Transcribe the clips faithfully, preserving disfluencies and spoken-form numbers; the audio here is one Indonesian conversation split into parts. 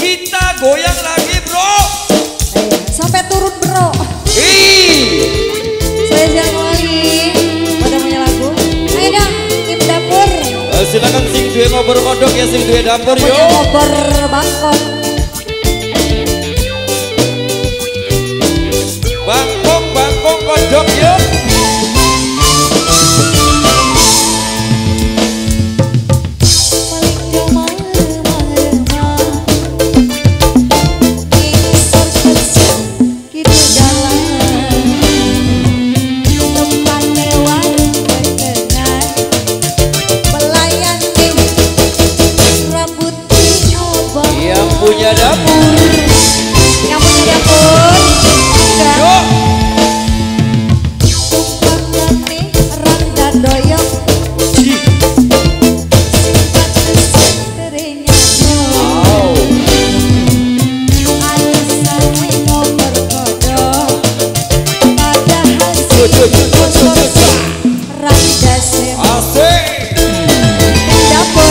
Kita goyang lagi bro. Sampai turun bro. Ih. Saya Jalwali. Pada punya lagu. Ayo dong, tim dapur. Uh, silakan sing duwe ngobrol kodok ya sing duwe dapur yo. Ngobrol bangkok. Bangkok bangkok kodok yo. Punya dapur, yang punya dapur, yuk. Randa doyong, wow. Alasan ngobrol kodok, padahal si Randa sewa asik. dapur.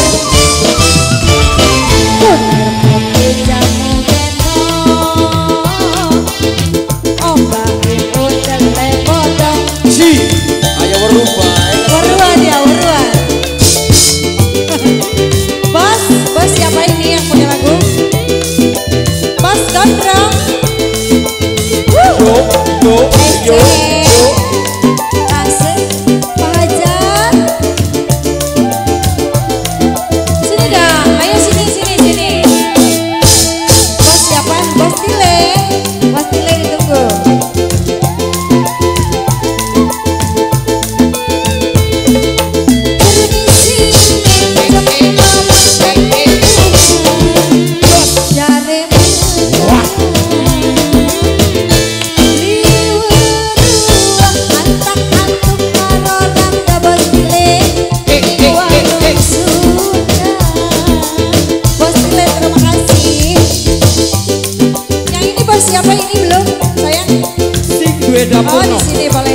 Ayo berubah. Waruan ya, waruan. Bos, bos siapa ini yang punya lagu? Bos Gondrong. Yo, yo, yo, yo. Asik, Pak Hajar. Sini dong, ayo sini, sini, sini. Bos siapa? Bos Tile. Bos Tile ditunggu. Siapa ini belum sayang? Sing duwe dapur. Oh di sini